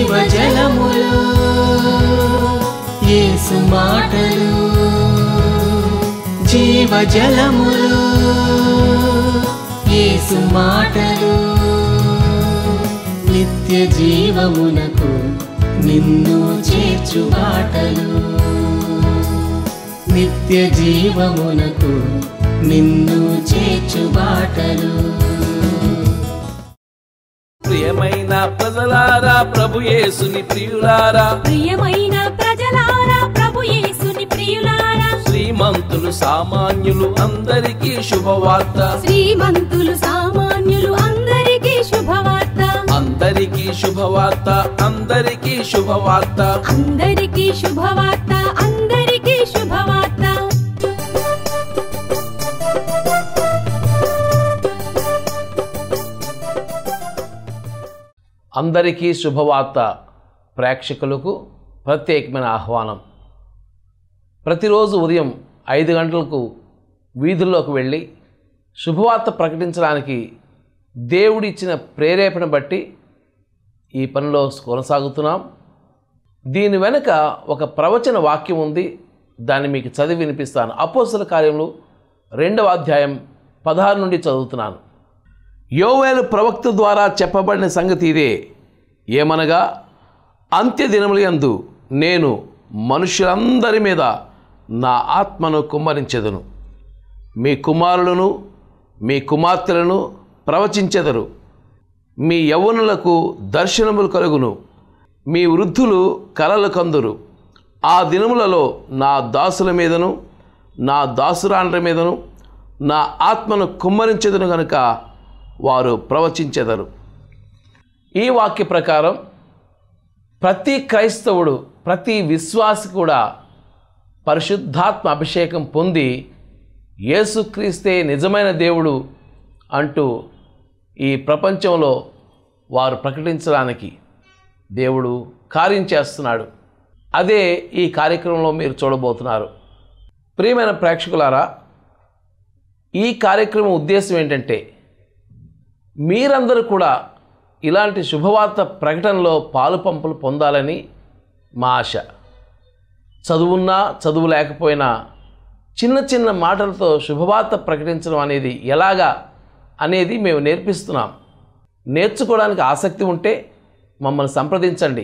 జీవజలములు యేసు మాటలు జీవజలములు యేసు మాటలు నిత్య జీవమునకు నిన్ను చేర్చు బాటలు నిత్య జీవమునకు నిన్ను చేర్చు బాటలు ప్రియమైన ప్రజలారా ప్రభు యేసుని ప్రియులారా ప్రియమైన ప్రజలారా ప్రభు యేసుని ప్రియులారా శ్రీమంతులు సామాన్యులు అందరికీ శుభవార్త శ్రీమంతులు సామాన్యులు అందరికీ శుభవార్త అందరికీ శుభవార్త అందరికీ శుభవార్త అందరికీ శుభవార్త అందరికీ శుభవార్త అందరికీ శుభవార్త ప్రేక్షకులకు ప్రత్యేకమైన ఆహ్వానం. ప్రతిరోజు ఉదయం 5 గంటలకు వీధుల్లోకి వెళ్ళి శుభవార్త ప్రకటించడానికి దేవుడిచ్చిన ప్రేరేపణ బట్టి ఈ పనిలో కొనసాగుతున్నాం. దీని వెనుక ఒక ప్రవచన వాక్యం ఉంది. దాన్ని మీకు చదివి వినిపిస్తాను. అపోస్తల కార్యములు 2వ అధ్యాయం 16 నుండి చదువుతున్నాను. యోవేలు ప్రవక్త ద్వారా చెప్పబడిన సంగతి ఇదే. ఏమనగా, అంత్య దినములందు నేను మనుషులందరి మీద నా ఆత్మను కుమ్మరించెదను. మీ కుమారులను మీ కుమార్తెలను ప్రవచించెదరు. మీ యవ్వనులకు దర్శనములు కలుగును. మీ వృద్ధులు కలలు కందురు. ఆ దినములలో నా దాసుల మీదను నా దాసురాండ్ర మీదను నా ఆత్మను కుమ్మరించెదను గనుక వారు ప్రవచించెదరు. ఈ వాక్య ప్రకారం ప్రతి క్రైస్తవుడు, ప్రతి విశ్వాసి కూడా పరిశుద్ధాత్మ అభిషేకం పొంది యేసుక్రీస్తే నిజమైన దేవుడు అంటూ ఈ ప్రపంచంలో వారు ప్రకటించడానికి దేవుడు కార్యం చేస్తున్నాడు. అదే ఈ కార్యక్రమంలో మీరు చూడబోతున్నారు. ప్రియమైన ప్రేక్షకులారా, ఈ కార్యక్రమం ఉద్దేశం ఏంటంటే మీరందరూ కూడా ఇలాంటి శుభవార్త ప్రకటనలో పాలుపంపులు పొందాలని మా ఆశ. చదువున్నా చదువు లేకపోయినా చిన్న చిన్న మాటలతో శుభవార్త ప్రకటించడం అనేది ఎలాగా అనేది మేము నేర్పిస్తున్నాం. నేర్చుకోవడానికి ఆసక్తి ఉంటే మమ్మల్ని సంప్రదించండి.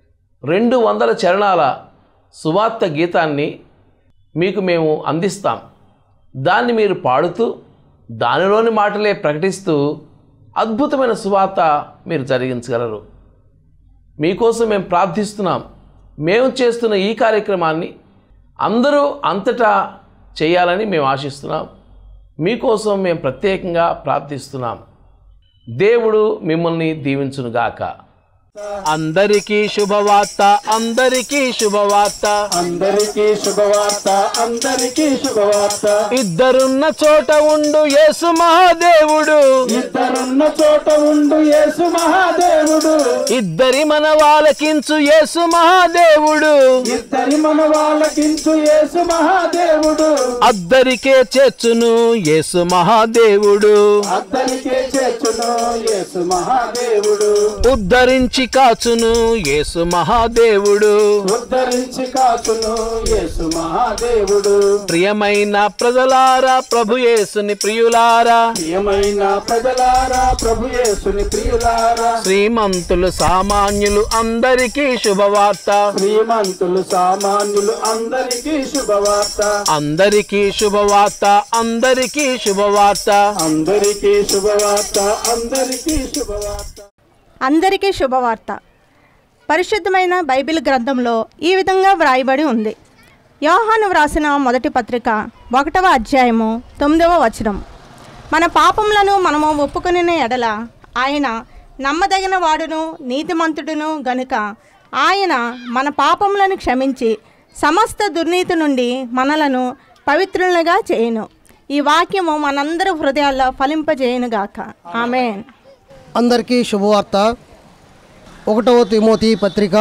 200 చరణాల సువార్త గీతాన్ని మీకు మేము అందిస్తాం. దాన్ని మీరు పాడుతూ దానిలోని మాటలే ప్రకటిస్తూ అద్భుతమైన సువార్త మీరు జరిగించగలరు. మీకోసం మేము ప్రార్థిస్తున్నాం. మేము చేస్తున్న ఈ కార్యక్రమాన్ని అందరూ అంతటా చేయాలని మేము ఆశిస్తున్నాం. మీకోసం మేము ప్రత్యేకంగా ప్రార్థిస్తున్నాం. దేవుడు మిమ్మల్ని దీవించునుగాక. అందరికీ శుభవార్త, అందరికీ శుభవార్త, అందరికీ శుభవార్త, అందరికీ శుభవార్త. ఇద్దరున్న చోట ఉండు యేసు మహాదేవుడు, ఇద్దరున్న చోట ఉండు యేసు మహాదేవుడు, ఇద్దరి మన వాళ్ళకించు యేసు మహాదేవుడు, ఇద్దరి మన వాళ్ళకించు యేసు మహాదేవుడు, అద్దరికే చేర్చును యేసు మహాదేవుడు, అద్దరికే చేర్చును యేసు మహాదేవుడు, ఉద్ధరించి కాచును యేసు మహాదేవుడు, ఉద్ధరించి కాచును యేసు మహాదేవుడు. ప్రియమైన ప్రజలారా ప్రభు యేసుని ప్రియులారా, ప్రియమైన ప్రజలారా ప్రభు యేసుని ప్రియులారా, శ్రీమంతులు సామాన్యులు అందరికీ శుభవార్త, శ్రీమంతులు సామాన్యులు అందరికీ శుభవార్త, అందరికీ శుభవార్త, అందరికీ శుభవార్త, అందరికీ శుభవార్త, అందరికీ శుభవార్త. అందరికీ శుభవార్త. పరిశుద్ధమైన బైబిల్ గ్రంథంలో ఈ విధంగా వ్రాయబడి ఉంది. యోహాను వ్రాసిన మొదటి పత్రిక 1వ అధ్యాయము 9వ వచనం. మన పాపములను మనము ఒప్పుకొనిన ఎడల ఆయన నమ్మదగిన వాడును నీతిమంతుడును గనుక ఆయన మన పాపములను క్షమించి సమస్త దుర్నీతి నుండి మనలను పవిత్రులుగా చేయును. ఈ వాక్యము మనందరి హృదయాల్లో ఫలింపజేయునుగాక. ఆమేన్. అందరికీ శుభవార్త. 1వ తిమోతి పత్రిక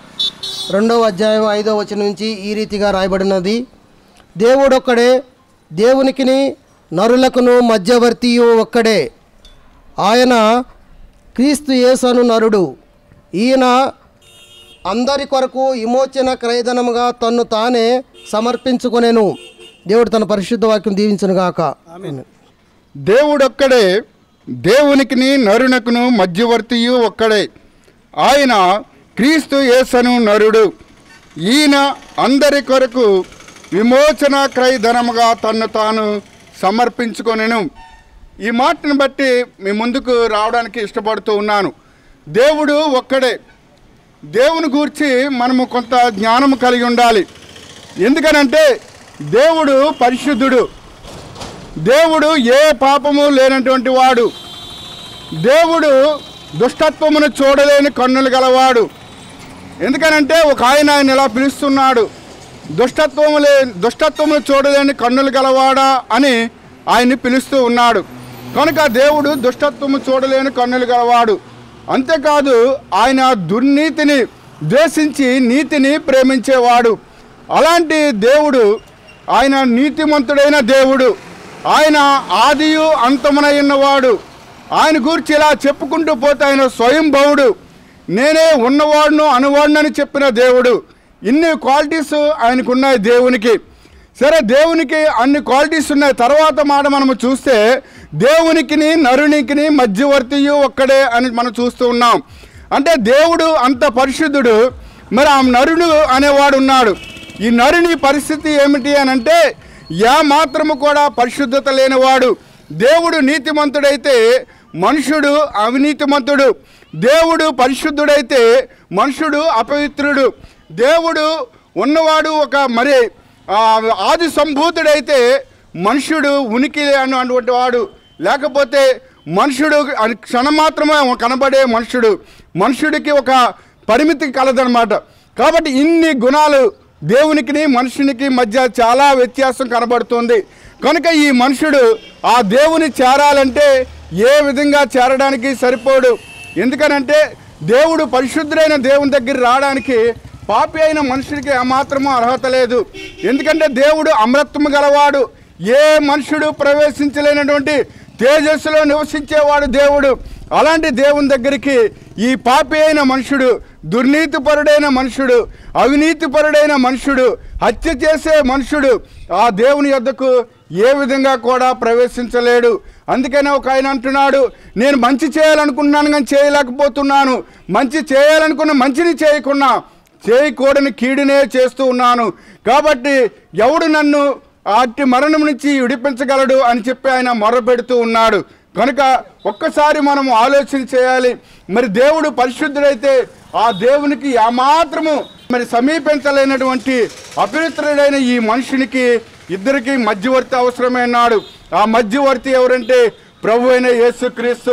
2వ అధ్యాయం 5వ వచనం నుంచి ఈ రీతిగా రాయబడినది. దేవుడొక్కడే, దేవునికిని నరులకును మధ్యవర్తియు ఒక్కడే. ఆయన క్రీస్తు యేసు నరుడు. ఈయన అందరి కొరకు విమోచన క్రయధనముగా తన్ను తానే సమర్పించుకొనెను. దేవుడు తన పరిశుద్ధ వాక్యం దీవించునుగాక. ఆమేన్. దేవుడొక్కడే, దేవునికిని నరునకును మధ్యవర్తియు ఒక్కడే. ఆయన క్రీస్తు యేసను నరుడు. ఈయన అందరి కొరకు విమోచన క్రయధనముగా తన్ను తాను సమర్పించుకొనెను. ఈ మాటను బట్టి మీ ముందుకు రావడానికి ఇష్టపడుతూ ఉన్నాను. దేవుడు ఒక్కడే. దేవుని గూర్చి మనము కొంత జ్ఞానం కలిగి ఉండాలి. ఎందుకనంటే దేవుడు పరిశుద్ధుడు. దేవుడు ఏ పాపము లేనటువంటి వాడు. దేవుడు దుష్టత్వమును చూడలేని కన్నులు గలవాడు. ఎందుకనంటే ఒక ఆయన ఇలా పిలుస్తున్నాడు, దుష్టత్వమును చూడలేని కన్నులు గలవాడా అని ఆయన్ని పిలుస్తూ ఉన్నాడు. కనుక దేవుడు దుష్టత్వము చూడలేని కన్నులు గలవాడు. అంతేకాదు ఆయన దుర్నీతిని ద్వేషించి నీతిని ప్రేమించేవాడు. అలాంటి దేవుడు, ఆయన నీతిమంతుడైన దేవుడు. ఆయన ఆదియు అంతమునైనవాడు. ఆయన గురించి ఇలా చెప్పుకుంటూ పోతే ఆయన స్వయంభవుడు. నేనే ఉన్నవాడును అనువాడునని చెప్పిన దేవుడు. ఇన్ని క్వాలిటీస్ ఆయనకున్నాయి దేవునికి. సరే, దేవునికి అన్ని క్వాలిటీస్ ఉన్నాయి. తర్వాత మాట మనము చూస్తే దేవునికిని నరునికిని మధ్యవర్తియు ఒక్కడే అని మనం చూస్తూ ఉన్నాం. అంటే దేవుడు అంత పరిశుద్ధుడు. మరి ఆ నరుడు అనేవాడు ఉన్నాడు. ఈ నరుని పరిస్థితి ఏమిటి అని అంటే మాత్రము కూడా పరిశుద్ధత లేనివాడు. దేవుడు నీతిమంతుడైతే మనుషుడు అవినీతిమంతుడు. దేవుడు పరిశుద్ధుడైతే మనుషుడు అపవిత్రుడు. దేవుడు ఉన్నవాడు ఒక మరి ఆది సంభూతుడైతే మనుషుడు ఉనికి అన్నటువంటి వాడు. లేకపోతే మనుషుడు క్షణమాత్రమే కనబడే మనుషుడికి ఒక పరిమితి కలదనమాట. కాబట్టి ఇన్ని గుణాలు దేవునికి మనుషునికి మధ్య చాలా వ్యత్యాసం కనబడుతుంది. కనుక ఈ మనుషుడు ఆ దేవుని చేరాలంటే ఏ విధంగా చేరడానికి సరిపోడు. ఎందుకనంటే దేవుడు పరిశుద్ధుడైన దేవుని దగ్గర రావడానికి పాపి అయిన మనుషుడికి ఏమాత్రమూ అర్హత లేదు. ఎందుకంటే దేవుడు అమరత్వము గలవాడు. ఏ మనుషుడు ప్రవేశించలేనటువంటి తేజస్సులో నివసించేవాడు దేవుడు. అలాంటి దేవుని దగ్గరికి ఈ పాపి అయిన మనుషుడు, దుర్నీతిపరుడైన మనుషుడు, అవినీతిపరుడైన మనుషుడు, హత్య చేసే మనుషుడు ఆ దేవుని యొద్దకు ఏ విధంగా కూడా ప్రవేశించలేడు. అందుకనే ఒక ఆయన అంటున్నాడు, నేను మంచి చేయాలనుకుంటున్నాను కానీ చేయలేకపోతున్నాను. మంచి చేయాలనుకున్న మంచిని చేయకూడని కీడునే చేస్తూ ఉన్నాను. కాబట్టి ఎవడు నన్ను అట్టి మరణం నుంచి విడిపించగలడు అని చెప్పి ఆయన మొరపెడుతూ ఉన్నాడు. కనుక ఒక్కసారి మనం ఆలోచన చేయాలి. మరి దేవుడు పరిశుద్ధుడైతే ఆ దేవునికి ఏమాత్రము మరి సమీపించలేనటువంటి అపవిత్రుడైన ఈ మనుషునికి ఇద్దరికి మధ్యవర్తి అవసరమైనాడు. ఆ మధ్యవర్తి ఎవరంటే ప్రభు అయిన యేసుక్రీస్తు.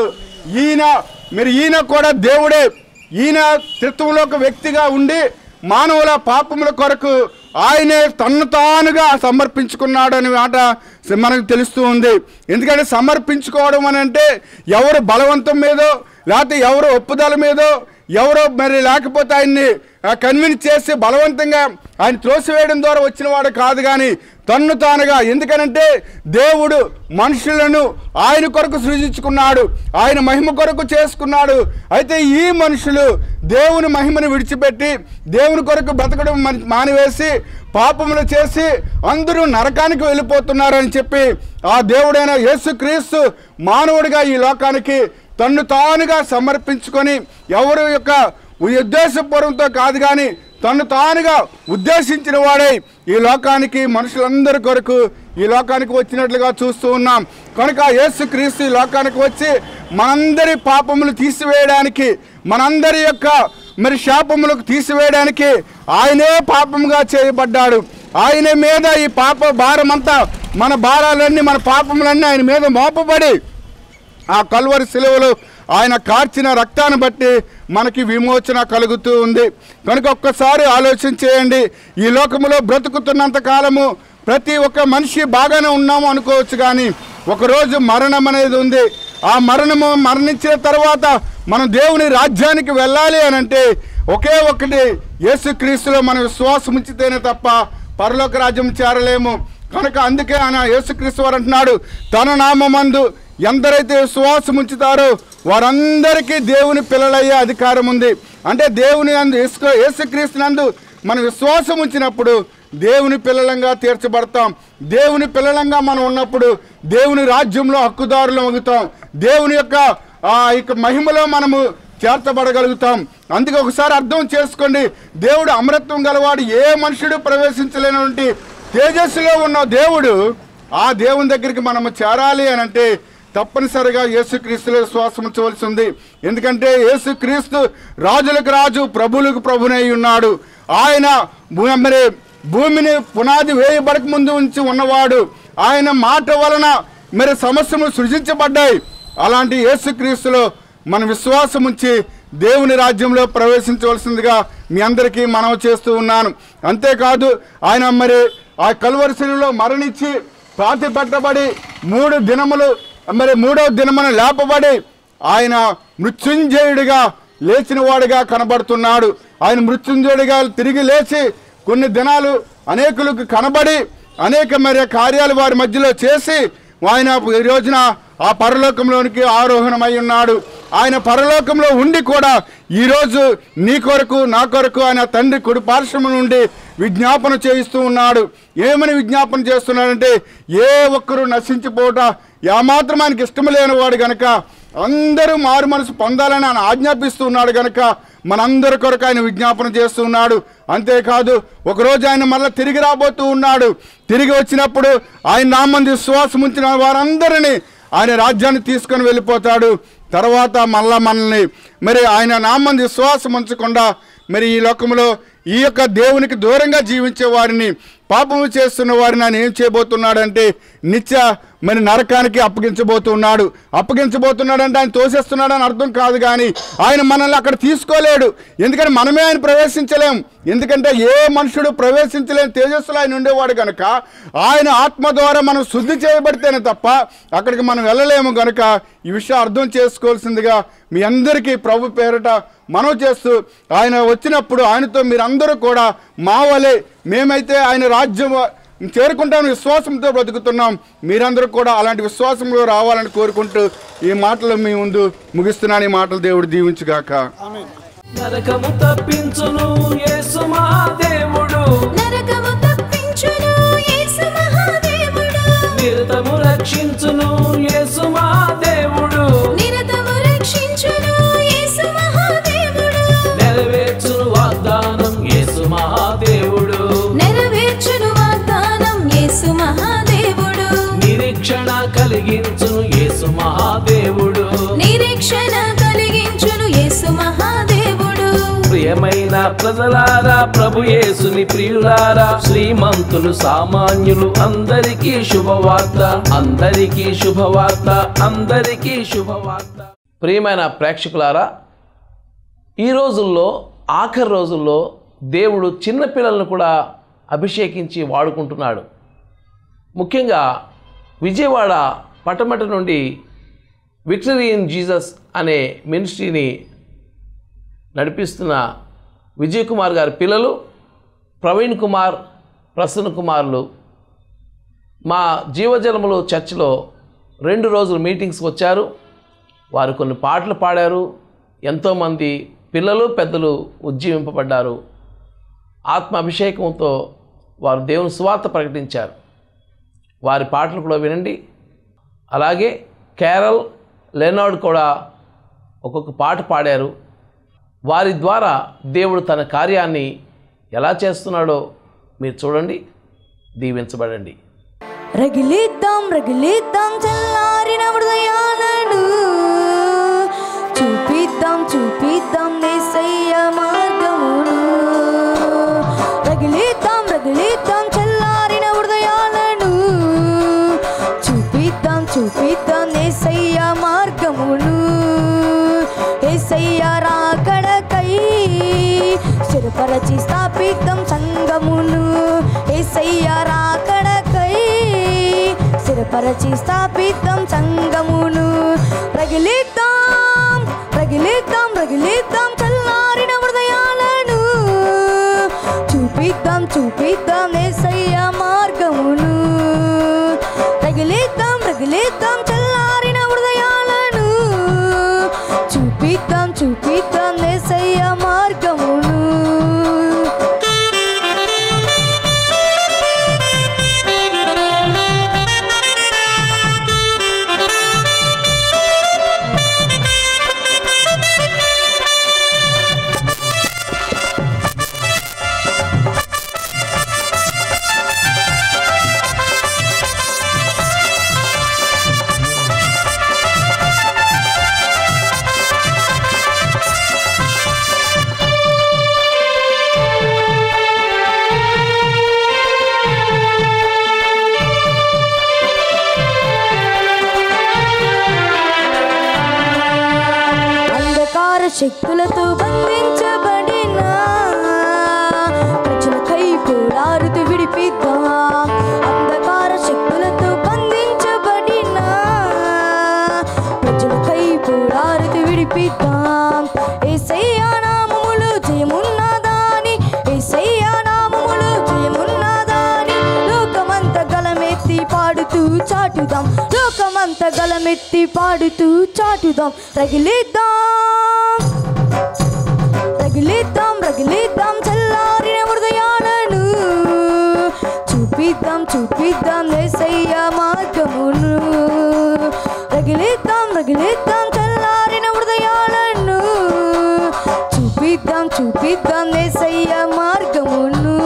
ఈయన కూడా దేవుడే. ఈయన త్రిత్వంలో ఒక వ్యక్తిగా ఉండి మానవుల పాపముల కొరకు ఆయనే తన్ను తానుగా సమర్పించుకున్నాడు అనే మాట మనకు తెలుస్తూ ఉంది. ఎందుకంటే సమర్పించుకోవడం అని అంటే ఎవరు బలవంతం మీదో లేకపోతే ఎవరు ఒప్పుదల మీదో ఎవరో మరి లేకపోతే ఆయన్ని కన్విన్స్ చేసి బలవంతంగా ఆయన త్రోసివేయడం ద్వారా వచ్చిన వాడు కాదు, కానీ తన్ను తానుగా. ఎందుకనంటే దేవుడు మనుషులను ఆయన కొరకు సృజించుకున్నాడు, ఆయన మహిమ కొరకు చేసుకున్నాడు. అయితే ఈ మనుషులు దేవుని మహిమను విడిచిపెట్టి దేవుని కొరకు బ్రతకడం మానివేసి పాపములు చేసి అందరూ నరకానికి వెళ్ళిపోతున్నారని చెప్పి ఆ దేవుడైన యేసుక్రీస్తు మానవుడిగా ఈ లోకానికి తన్ను తానుగా సమర్పించుకొని ఎవరి యొక్క ఉద్దేశపూర్వంతో కాదు కానీ తను తానుగా ఉద్దేశించిన వాడై ఈ లోకానికి మనుషులందరి కొరకు ఈ లోకానికి వచ్చినట్లుగా చూస్తూ ఉన్నాం. కనుక యేసుక్రీస్తు ఈ లోకానికి వచ్చి మనందరి పాపములు తీసివేయడానికి, మనందరి యొక్క మరి శాపములకు తీసివేయడానికి ఆయనే పాపముగా చేయబడ్డాడు. ఆయన మీద ఈ పాప భారమంతా, మన భారాలన్నీ, మన పాపములన్నీ ఆయన మీద మోపబడి ఆ కల్వరి శిలువలో ఆయన కార్చిన రక్తాన్ని బట్టి మనకి విమోచన కలుగుతూ ఉంది. కనుక ఒక్కసారి ఆలోచన చేయండి. ఈ లోకములో బ్రతుకుతున్నంత కాలము ప్రతి ఒక్క మనిషి బాగానే ఉన్నాము అనుకోవచ్చు, కానీ ఒకరోజు మరణం అనేది ఉంది. ఆ మరణించిన తర్వాత మనం దేవుని రాజ్యానికి వెళ్ళాలి అని అంటే ఒకే ఒకటి, యేసుక్రీస్తులో మనం విశ్వాసం ఉంచితేనే తప్ప పరలోక రాజ్యం చేరలేము. కనుక అందుకే ఆయన యేసుక్రీస్తు వారు అంటున్నాడు, తన నామమందు ఎందరైతే విశ్వాసం ఉంచుతారో వారందరికీ దేవుని పిల్లలయ్యే అధికారం ఉంది. అంటే దేవుని నందు యేసుక్రీస్తు నందు మనం విశ్వాసం ఉంచినప్పుడు దేవుని పిల్లలంగా తీర్చబడతాం. దేవుని పిల్లలంగా మనం ఉన్నప్పుడు దేవుని రాజ్యంలో హక్కుదారులు అవుతాం. దేవుని యొక్క మహిమలో మనము చేర్చబడగలుగుతాం. అందుకే ఒకసారి అర్థం చేసుకోండి, దేవుడు అమరత్వం గలవాడు, ఏ మనుషుడు ప్రవేశించలేనటువంటి తేజస్సులో ఉన్న దేవుడు, ఆ దేవుని దగ్గరికి మనము చేరాలి అని అంటే తప్పనిసరిగా యేసుక్రీస్తులో విశ్వాసం ఉంచవలసి ఉంది. ఎందుకంటే యేసుక్రీస్తు రాజులకు రాజు, ప్రభువులకు ప్రభునై ఉన్నాడు. ఆయన మరి భూమిని పునాది వేయబడక ముందు ఉంచి ఉన్నవాడు. ఆయన మాట వలన మరి సమస్యలు సృజించబడ్డాయి. అలాంటి యేసుక్రీస్తులో మన విశ్వాసం ఉంచి దేవుని రాజ్యంలో ప్రవేశించవలసిందిగా మీ అందరికీ మనవి చేస్తూ ఉన్నాను. అంతేకాదు ఆయన మరి ఆ కల్వరి శిలువలో మరణించి పాతి పెట్టబడి 3 దినములు మరి 3వ దినమున లేపబడి ఆయన మృత్యుంజయుడిగా లేచిన వాడిగా కనబడుతున్నాడు. ఆయన మృత్యుంజయుడిగా తిరిగి లేచి కొన్ని దినాలు అనేకులకు కనబడి అనేక మరి కార్యాలు వారి మధ్యలో చేసి ఆయన ఈ రోజున ఆ పరలోకంలోనికి ఆరోహణమై ఉన్నాడు. ఆయన పరలోకంలో ఉండి కూడా ఈరోజు నీ కొరకు నా కొరకు ఆయన తండ్రి కుడి పార్శ్వము నుండి విజ్ఞాపన చేయిస్తూ ఉన్నాడు. ఏమని విజ్ఞాపన చేస్తున్నాడంటే, ఏ ఒక్కరూ నశించిపోట ఏమాత్రం ఆయనకి ఇష్టం లేనివాడు గనక అందరూ మారు మనసు పొందాలని ఆయన ఆజ్ఞాపిస్తూ ఉన్నాడు గనక మనందరి కొరకు ఆయన విజ్ఞాపన చేస్తూ ఉన్నాడు. అంతేకాదు ఒకరోజు ఆయన మళ్ళీ తిరిగి రాబోతూ ఉన్నాడు. తిరిగి వచ్చినప్పుడు ఆయన నామందు విశ్వాసం ఉంచిన వారందరినీ ఆయన రాజ్యాన్ని తీసుకొని వెళ్ళిపోతాడు. తర్వాత మళ్ళా మనల్ని మరి ఆయన నామందు విశ్వాసం ఉంచకుండా మరి ఈ లోకంలో ఈ యొక్క దేవునికి దూరంగా జీవించే వారిని, పాపము చేస్తున్న వారిని ఆయన ఏం చేయబోతున్నాడంటే నిత్య మరి నరకానికి అప్పగించబోతున్నాడు. అప్పగించబోతున్నాడంటే ఆయన తోసేస్తున్నాడని అర్థం కాదు, కానీ ఆయన మనల్ని అక్కడ తీసుకోలేడు. ఎందుకంటే మనమే ఆయన ప్రవేశించలేం. ఎందుకంటే ఏ మనుషుడు ప్రవేశించలేని తేజస్సులో ఆయన ఉండేవాడు కనుక ఆయన ఆత్మ ద్వారా మనం శుద్ధి చేయబడితేనే తప్ప అక్కడికి మనం వెళ్ళలేము. కనుక ఈ విషయం అర్థం చేసుకోవాల్సిందిగా మీ అందరికీ ప్రభు పేరట మనవి చేస్తూ, ఆయన వచ్చినప్పుడు ఆయనతో మీరందరూ కూడా మా వలె మేమైతే ఆయన రాజ్యం చేరుకుంటాం విశ్వాసంతో బ్రతుకుతున్నాం, మీరందరూ కూడా అలాంటి విశ్వాసంలో రావాలని కోరుకుంటూ ఈ మాటలు మీ ముందు ముగిస్తున్నాను. ఈ మాటలు దేవుడు దీవించుగాక. నరకము తప్పించును యేసు మహాదేవుడు, నరకము తప్పించును యేసు మహాదేవుడు, నిరతము రక్షించును యేసు మహాదేవుడు, నిరతము రక్షించును యేసు మహాదేవుడు, నెరవేర్చును వాగ్దానం యేసు మహాదేవుడు, నెరవేర్చును వాగ్దానం యేసు మహాదేవుడు, నిరీక్షణ కలిగించును యేసు మహాదేవుడు, నిరీక్షణ కలిగించును యేసు మహాదేవుడు. ప్రియమైన ప్రజలారా, ప్రభు యేసుని ప్రియులారా, శ్రీమంతులు సామాన్యులు అందరికీ శుభవార్త, అందరికీ శుభవార్త, అందరికీ శుభవార్త. ప్రియమైన ప్రేక్షకులారా, ఈ రోజుల్లో ఆఖరి రోజుల్లో దేవుడు చిన్నపిల్లలను కూడా అభిషేకించి వాడుకుంటున్నాడు. ముఖ్యంగా విజయవాడ పటమట నుండి విక్టరీ ఇన్ జీసస్ అనే మినిస్ట్రీని నడిపిస్తున్న విజయ్ కుమార్ గారి పిల్లలు ప్రవీణ్ కుమార్, ప్రసన్న కుమార్లు మా జీవజలములు చర్చిలో 2 రోజులు మీటింగ్స్కి వచ్చారు. వారు కొన్ని పాటలు పాడారు. ఎంతోమంది పిల్లలు పెద్దలు ఉజ్జీవింపబడ్డారు. ఆత్మ అభిషేకంతో వారు దేవుని సువార్త ప్రకటించారు. వారి పాటలు కూడా వినండి. అలాగే క్యారల్ లెనార్డ్ కూడా ఒక్కొక్క పాట పాడారు. వారి ద్వారా దేవుడు తన కార్యాన్ని ఎలా చేస్తున్నాడో మీరు చూడండి, దీవించబడండి. రగిలిద్దాం రగిలిద్దాం చల్లారిన హృదయాలను, చూపిద్దాం చూపిద్దాం యేసయ్య మార్గమును, రగిలిద్దాం రగిలిద్దాం చల్లారిన హృదయాలను, చూపిద్దాం చూపిద్దాం యేసయ్య మార్గమును, యేసయ్య రాకడకై స్థిరపరచి స్థాపిద్దాం సంగమును, యేసయ్య రాకడకై స్థిరపరచి స్థాపిద్దాం సంగమును, రగిలిద్దాం రగిలిద్దాం రగిలిద్దాం చల్లారిన హృదయాలను, చూపిద్దాం చూపిద్దాం యేసయ్య మార్గమును, రగిలిద్దాం రగిలిద్దాం చల్లారిన హృదయాలను, శక్తులతో బంధించబడిన ప్రజలకై పోరాడుతూ విడిపిద్దాం. అంధకార శక్తులతో బంధించబడిన ప్రజలకై పోరాడుతూ విడిపిద్దాం. యేసయ్యా నామములో జయమున్నదాని, యేసయ్యా నామములో జయమున్నదాని లోకమంత గలమెత్తి పాడుతూ చాటుదాం. లోకమంత గలమెత్తి పాడుతూ చాటుదాం. రగిలిద్దాం రగిలిద్దాం రగిలిద్దాం చల్లారిన హృదయాలను. చూపిద్దాం చూపిద్దాం యేసయ్య మార్గమును. రగిలిద్దాం రగిలిద్దాం చల్లారిన హృదయాలను. చూపిద్దాం చూపిద్దాం యేసయ్య మార్గమును.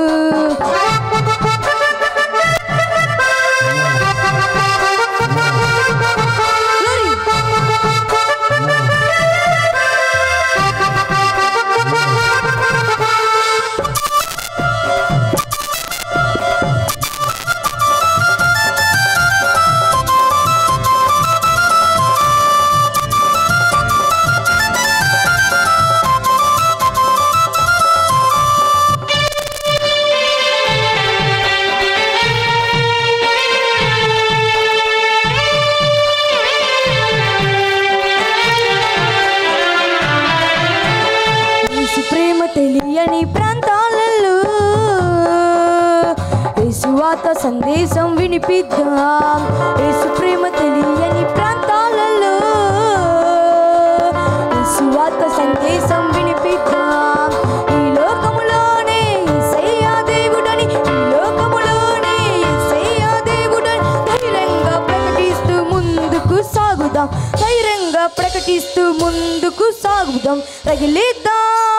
తెలియని ప్రాంతాలలో యేసువాత సందేశం వినిపిద్దాం. యేసు ప్రేమ తెలియని ప్రాంతాలలో యేసువాత సందేశం వినిపిద్దాం. ఈ లోకములోనే యేసయ్య దేవుడని, ఈ లోకములోనే యేసయ్య దేవుడని ధైర్యంగా ప్రకటిస్తూ ముందుకు సాగుదాం. ధైర్యంగా ప్రకటిస్తూ ముందుకు సాగుదాం. రగిలిద్దాం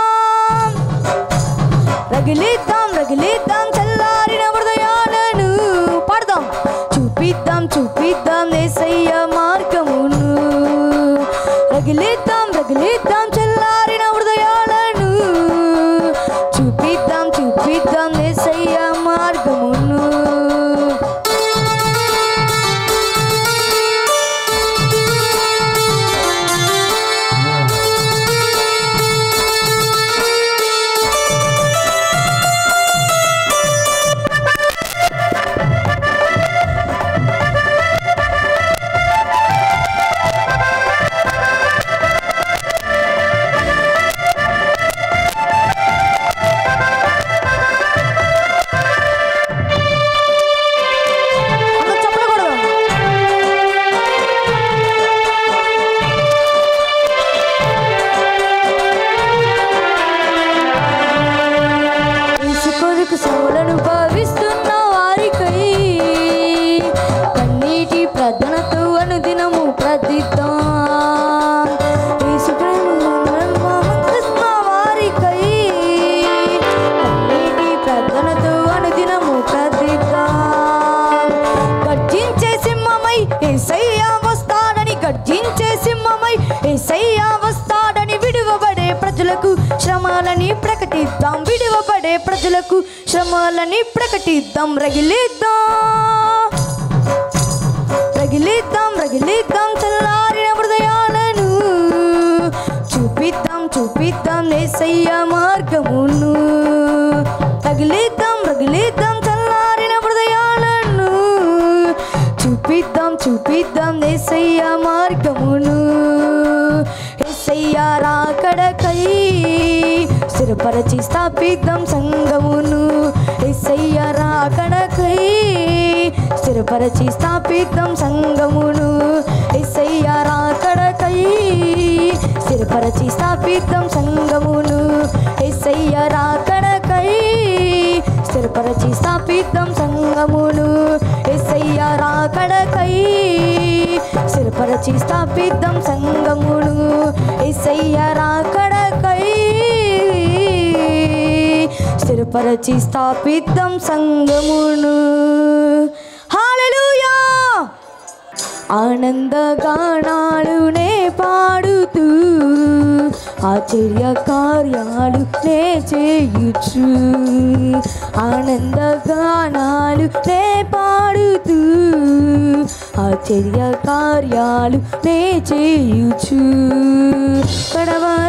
రగిలిద్దాం రగిలిద్దాం చల్లారిన హృదయాలను. పాడదాం. చూపిద్దాం చూపిద్దాం యేసయ్య మార్గమును. రగిలిద్దాం రగిలిద్దాం చల్లారిన హృదయాలను. చూపిద్దాం చూపిద్దాం యేసయ్య మార్గమును. శ్రమలను భావిస్తున్న వారికై కన్నీటి ప్రార్థనతో అనుదినము ప్రార్థిద్దాం. యేసు ప్రేమను వారికై కన్నీటి ప్రార్థనతో అనుదినము ప్రార్థిద్దాం. గర్జించే సింహమై యేసయ్య వస్తాడని, గర్జించే సింహమై యేసయ్య వస్తాడని విడువబడే ప్రజలకు శ్రమలని ప్రకటిద్దాం. విడువబడే ప్రజలకు శ్రమలని ప్రకటిద్దాం. రగిలిద్దాం రగిలిద్దాం రగిలిద్దాం చల్లారిన హృదయాలను. చూపిద్దాం చూపిద్దాం యేసయ్య మార్గమును. రగిలిద్దాం రగిలిద్దాం చల్లారిన హృదయాలను. చూపిద్దాం చూపిద్దాం యేసయ్య మార్గమును. యేసయ్య రాకడకై స్థిరపరచి స్థాపిద్దాం సంఘమును. యేసయ్య రాకడకై స్థిరపరచి స్థాపిద్దాం సంఘమును. యేసయ్య రాకడకై స్థిరపరచి స్థాపిద్దాం సంఘమును. యేసయ్య రాకడకై స్థిరపరచి స్థాపిద్దాం సంఘమును. యేసయ్య రాకడకై స్థిరపరచి స్థాపిద్దాం సంఘమును. యేసయ్య రాకడకై స్థిరపరచి స్థాపిద్దాం సంఘమును. హల్లెలూయా. ఆనందగానాలునే పాడుతూ ఆశ్చర్య కార్యాలు నే చేయుచు. ఆనందగానాలు నే పాడుతూ ఆశ్చర్య కార్యాలు నే చేయుచు. కడవ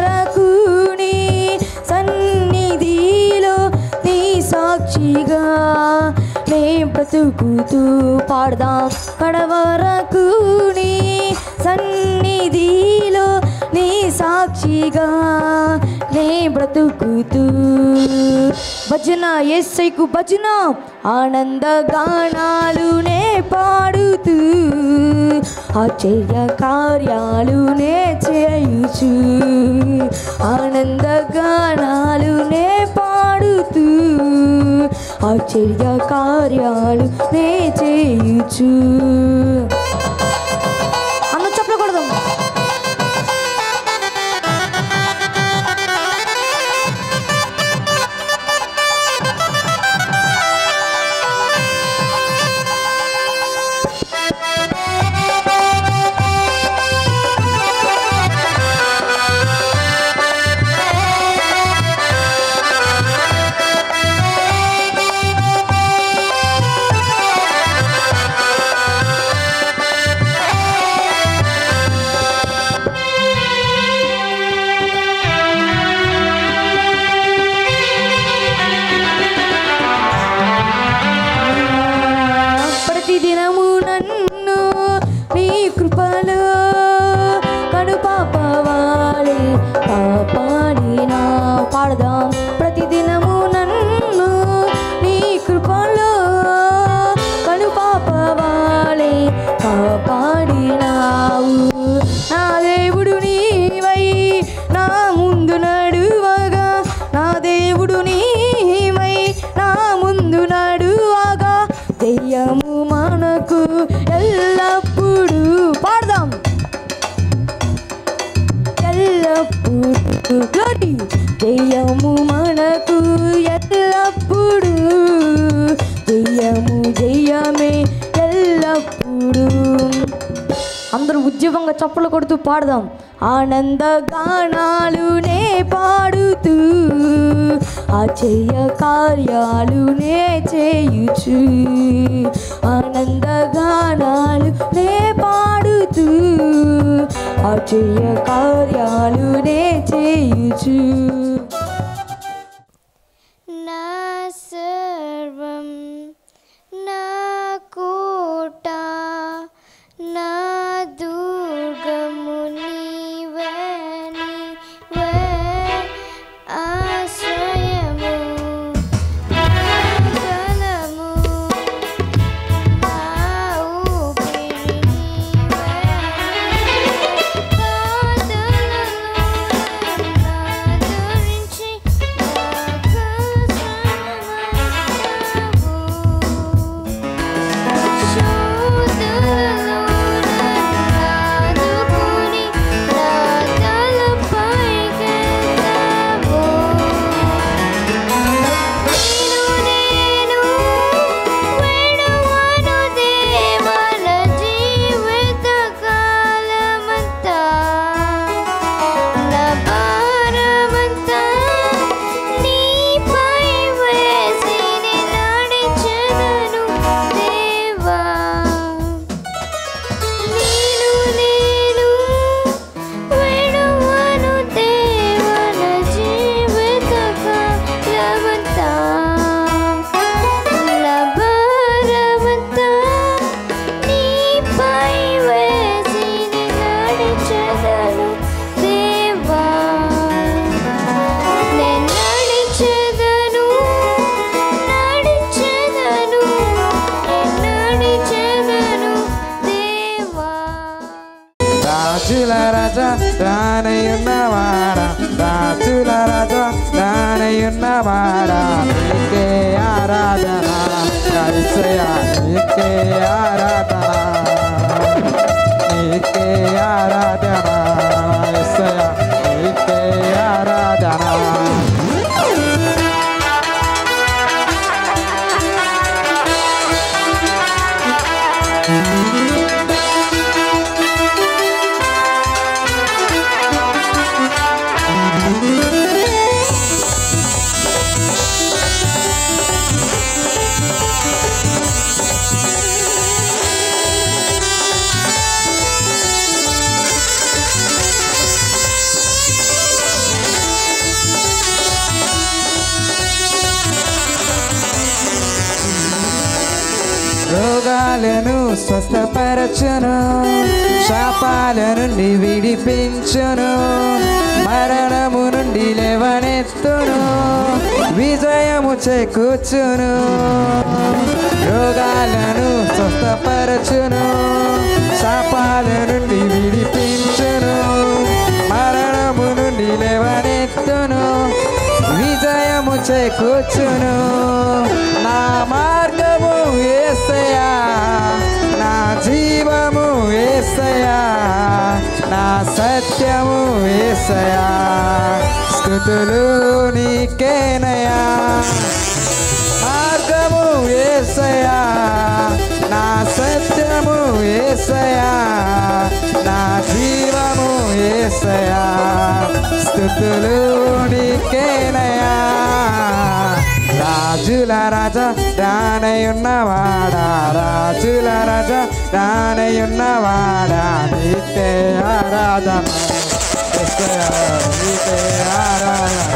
బ్రతుకుతూ పాడదాం కడవరకు నీ సన్నిధిలో నీ సాక్షిగా నే బ్రతుకుతూ భజన యేసయ్యకు భజన ఆనంద గానాలు నే పాడుతూ ఆశ్చర్య కార్యాలు నే చేయుచు ఆనంద గానాలు నే పాడుతూ ఆశ్చర్య కార్యాలు నే చేయుచు. అందరూ చెప్పకూడదు. ప్రతిదినము నన్ను నీ కృపలో కనుపాపవాలే కాపాడినా పాడదాం. ప్రతిదినము నన్ను నీ కృపలో కనుపాపవాలే కాపాడినావు. నా దేవుడు నీవై నా ముందు నడువగా నా దేవుడు నీవై నా ముందు నడువగా జయము మనకు ఎల్లప్పుడు పాడదాం ఎల్లప్పుడు గ్లోరీ జయము మనకు ఎల్లప్పుడు జయము జయమే ఎల్లప్పుడు. అందరూ ఉద్యోగంగా చప్పలు కొడుతూ పాడదాం. ఆనంద గానాలు నే పాడుతూ ఆశ్చర్య కార్యాలు నే చేయుచు ఆనంద గానాలు నే పాడుతూ ఆశ్చర్య కార్యాలు నే చేయుచు. నా సర్వం నా కోట నా దుర్గము నీవే నీవే ఆశ్రయము నా బలము నా ఊపిరి నీవే పాదలను ఆదరించి రాజుల రాజా రానయున్నవాడా రాజుల రాజా రానయున్నవాడా నీకే ఆరాధన యేసయ్యా నీకే ఆరాధన నీకే ఆరాధన యేసయ్యా నీకే ఆరాధన రోగాలను స్వస్థపరచును, శాపాల నుండి విడిపించును, మరణము నుండి లేవనెత్తును, విజయము చేకూర్చును. రోగాలను స్వస్థపరచును, శాపాల నుండి విడిపించును, మరణము నుండి లేవనెత్తును, విజయము చేకూర్చును. నా మార్గము యేసయ్యా, నా జీవము యేసయ్యా, నా సత్యము యేసయ్యా, స్తుతులు నీకేనయ్యా. మార్గము యేసయ్యా, నా సత్యము యేసయ్యా, నా జీవము యేసయ్యా, స్తుతులు నీకేనయ్యా. రాజుల రాజా రానయున్నవాడా, రాజుల రాజా రానయున్నవాడా, నీకే ఆరాధన యేసయ్యా, నీకే ఆరాధన,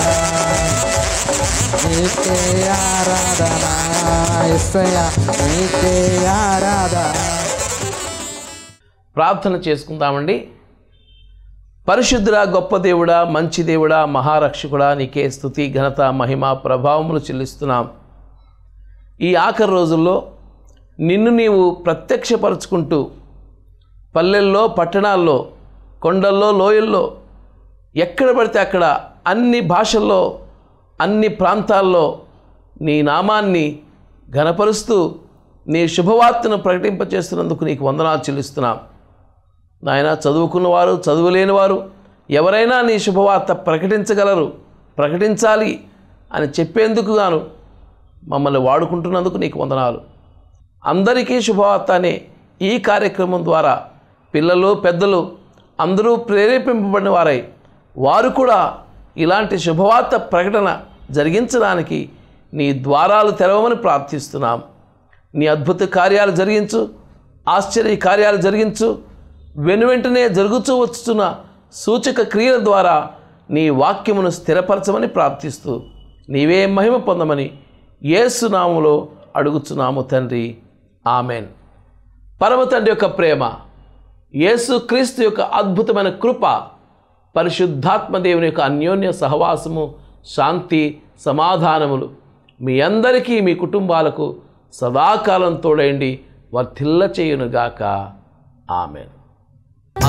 నీకే ఆరాధన యేసయ్యా, నీకే ఆరాధన. ప్రార్థన చేసుకుందామండి. పరిశుద్ధుడా, గొప్ప దేవుడా, మంచి దేవుడా, మహారక్షకుడా, నీకే స్తుతి, ఘనత, మహిమ, ప్రభావములు చెల్లిస్తున్నాం. ఈ ఆఖరి రోజుల్లో నిన్ను నీవు ప్రత్యక్షపరుచుకుంటూ పల్లెల్లో, పట్టణాల్లో, కొండల్లో, లోయల్లో, ఎక్కడ పడితే అక్కడ అన్ని భాషల్లో, అన్ని ప్రాంతాల్లో నీ నామాన్ని ఘనపరుస్తూ నీ శుభవార్తను ప్రకటింపచేస్తున్నందుకు నీకు వందనాలు చెల్లిస్తున్నాం. నాయన, చదువుకున్నవారు, చదువులేనివారు ఎవరైనా నీ శుభవార్త ప్రకటించగలరు, ప్రకటించాలి అని చెప్పేందుకు గాను మమ్మల్ని వాడుకుంటున్నందుకు నీకు వందనాలు. అందరికీ శుభవార్త అనే ఈ కార్యక్రమం ద్వారా పిల్లలు, పెద్దలు అందరూ ప్రేరేపింపబడిన వారై వారు కూడా ఇలాంటి శుభవార్త ప్రకటన జరిగించడానికి నీ ద్వారాలు తెరవమని ప్రార్థిస్తున్నాం. నీ అద్భుత కార్యాలు జరిగించు, ఆశ్చర్య కార్యాలు జరిగించు, వెనువెంటనే జరుగుతూ వచ్చుతున్న సూచక క్రియల ద్వారా నీ వాక్యమును స్థిరపరచమని ప్రార్థిస్తూ నీవే మహిమ పొందమని యేసు నామములో అడుగుచున్నాము తండ్రి, ఆమెన్. పరమ తండ్రి యొక్క ప్రేమ, యేసు క్రీస్తు యొక్క అద్భుతమైన కృప, పరిశుద్ధాత్మ దేవుని యొక్క అన్యోన్య సహవాసము, శాంతి, సమాధానములు మీ అందరికీ, మీ కుటుంబాలకు సదాకాలం తోడైండి వర్ధిల్ల చేయునుగాక. ఆమెన్.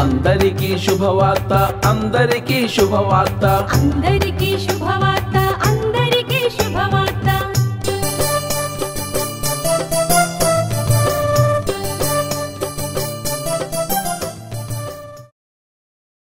అందరికీ శుభవార్త, అందరికీ శుభవార్త, అందరికీ శుభవార్త.